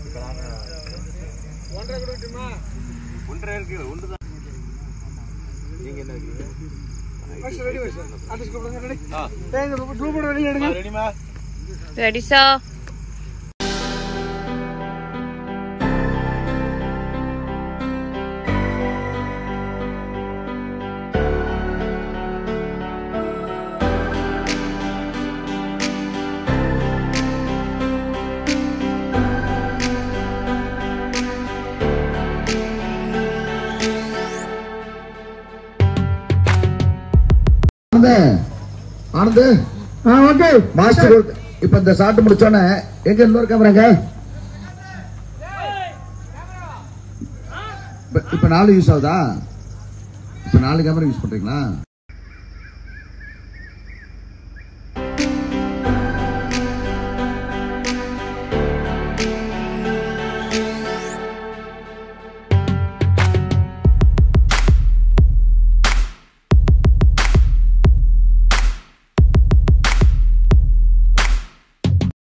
Ready, sir. Anand okay master இப்ப இந்த shot முடிச்சோனே எங்க இன்னொரு கேமராங்க இப்ப 4 யூஸ் ஆகுதா இப்ப 4 கேமரா யூஸ் பண்றீங்களா